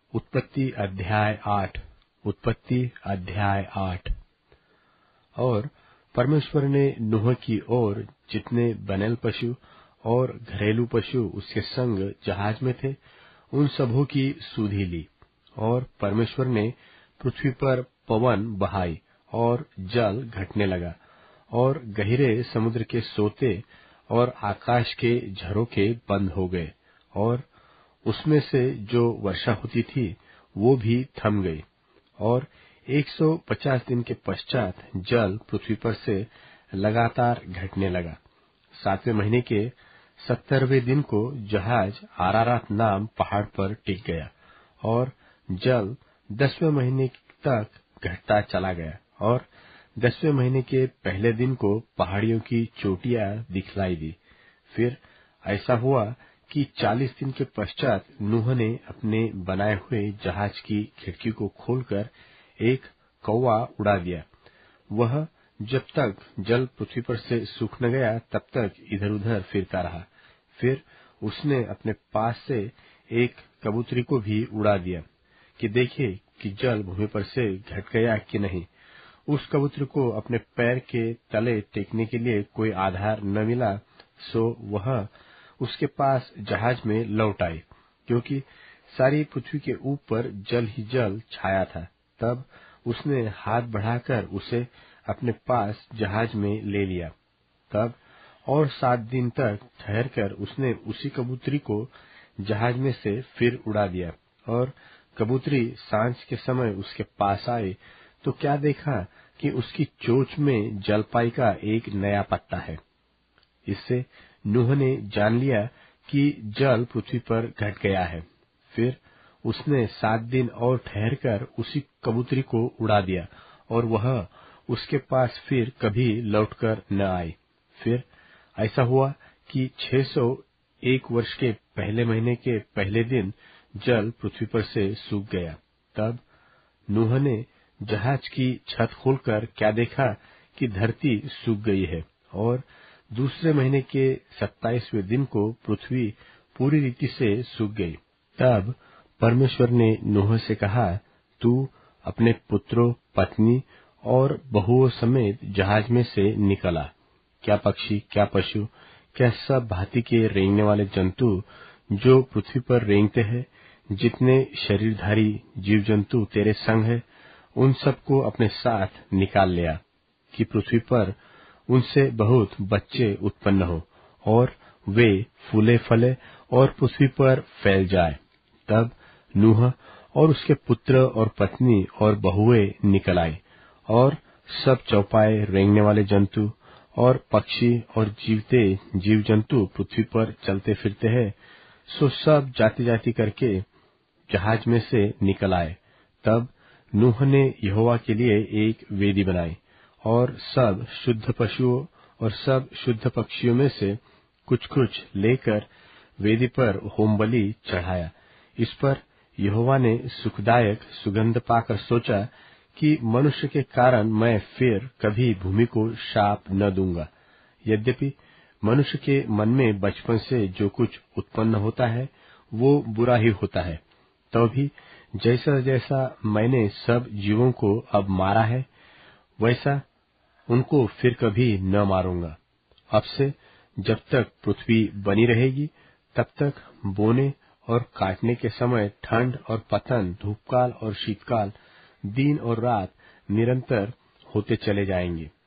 उत्पत्ति अध्याय 8। और परमेश्वर ने नूह की ओर जितने बनेल पशु और घरेलू पशु उसके संग जहाज में थे, उन सबों की सुधि ली। और परमेश्वर ने पृथ्वी पर पवन बहाई और जल घटने लगा, और गहरे समुद्र के सोते और आकाश के झरोखे बंद हो गए, और उसमें से जो वर्षा होती थी वो भी थम गई। और 150 दिन के पश्चात जल पृथ्वी पर से लगातार घटने लगा। 7वें महीने के 70वें दिन को जहाज आरारात नाम पहाड़ पर टिक गया, और जल 10वें महीने तक घटता चला गया। और 10वें महीने के पहले दिन को पहाड़ियों की चोटियां दिखलाई दी। फिर ऐसा हुआ कि 40 दिन के पश्चात नूह ने अपने बनाए हुए जहाज की खिड़की को खोलकर एक कौवा उड़ा दिया। वह जब तक जल पृथ्वी पर से सूख न गया तब तक इधर उधर फिरता रहा। फिर उसने अपने पास से एक कबूतरी को भी उड़ा दिया कि देखे कि जल भूमि पर से घट गया कि नहीं। उस कबूतरी को अपने पैर के तले टेकने के लिए कोई आधार न मिला, सो वह उसके पास जहाज में लौट आई, क्योंकि सारी पृथ्वी के ऊपर जल ही जल छाया था। तब उसने हाथ बढ़ाकर उसे अपने पास जहाज में ले लिया। तब और 7 दिन तक ठहरकर उसने उसी कबूतरी को जहाज में से फिर उड़ा दिया। और कबूतरी सांझ के समय उसके पास आई तो क्या देखा कि उसकी चोंच में जलपाई का एक नया पत्ता है। इससे नूह ने जान लिया कि जल पृथ्वी पर घट गया है। फिर उसने 7 दिन और ठहरकर उसी कबूतरी को उड़ा दिया, और वह उसके पास फिर कभी लौटकर न आई। फिर ऐसा हुआ कि 601 वर्ष के पहले महीने के पहले दिन जल पृथ्वी पर से सूख गया। तब नूह ने जहाज की छत खोलकर क्या देखा कि धरती सूख गई है। और दूसरे महीने के 27वें दिन को पृथ्वी पूरी रीति से सूख गई। तब परमेश्वर ने नूह से कहा, तू अपने पुत्रों, पत्नी और बहुओं समेत जहाज में से निकला। क्या पक्षी, क्या पशु, क्या सब भांति के रेंगने वाले जंतु जो पृथ्वी पर रेंगते हैं, जितने शरीरधारी जीव जंतु तेरे संग है, उन सबको अपने साथ निकाल लिया, कि पृथ्वी पर उनसे बहुत बच्चे उत्पन्न हो, और वे फूले फले और पृथ्वी पर फैल जाए। तब नूह और उसके पुत्र और पत्नी और बहुएं निकल आए, और सब चौपाए रेंगने वाले जंतु और पक्षी और जीवते जीव जंतु पृथ्वी पर चलते फिरते हैं, सो सब जाति जाति करके जहाज में से निकल आए। तब नूह ने यहोवा के लिए एक वेदी बनाई, और सब शुद्ध पशुओं और सब शुद्ध पक्षियों में से कुछ कुछ लेकर वेदी पर होम बलि चढ़ाया। इस पर यहोवा ने सुखदायक सुगंध पाकर सोचा कि मनुष्य के कारण मैं फिर कभी भूमि को शाप न दूंगा। यद्यपि मनुष्य के मन में बचपन से जो कुछ उत्पन्न होता है वो बुरा ही होता है, तो भी जैसा जैसा मैंने सब जीवों को अब मारा है, वैसा उनको फिर कभी न मारूंगा। अब से जब तक पृथ्वी बनी रहेगी, तब तक बोने और काटने के समय ठंड और पतन, धूपकाल और शीतकाल, दिन और रात निरंतर होते चले जाएंगे।